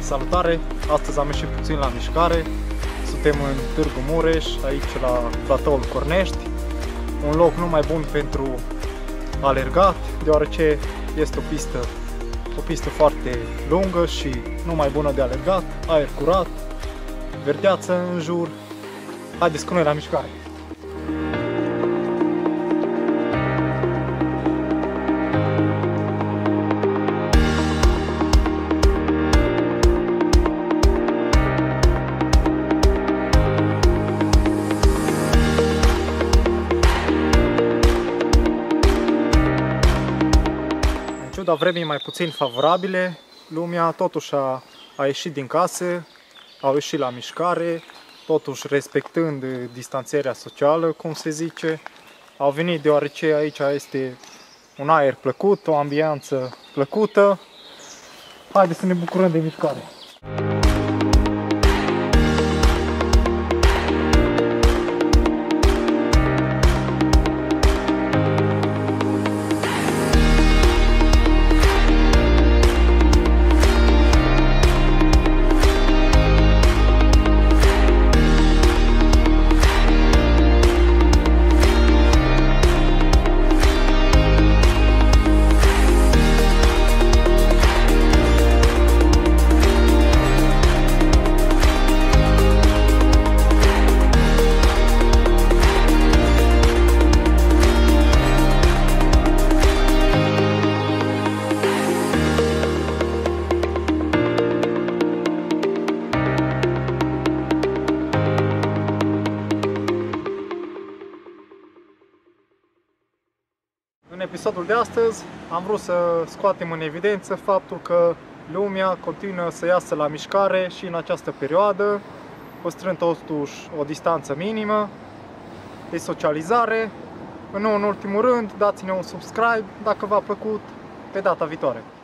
Salutare! Astăzi am ieșit puțin la mișcare. Suntem în Târgu Mureș, aici la platoul Cornești. Un loc nu mai bun pentru alergat, deoarece este o pistă foarte lungă și nu mai bună de alergat, aer curat, verdeață în jur. Haideți cu noi la mișcare! În ciuda vremii mai puțin favorabile, lumea totuși a ieșit din case, au ieșit la mișcare, totuși respectând distanțarea socială, cum se zice. Au venit deoarece aici este un aer plăcut, o ambianță plăcută. Haideți să ne bucurăm de mișcare! În episodul de astăzi am vrut să scoatem în evidență faptul că lumea continuă să iasă la mișcare și în această perioadă, păstrând totuși o distanță minimă de socializare. Nu în ultimul rând, dați-ne un subscribe dacă v-a plăcut. Pe data viitoare!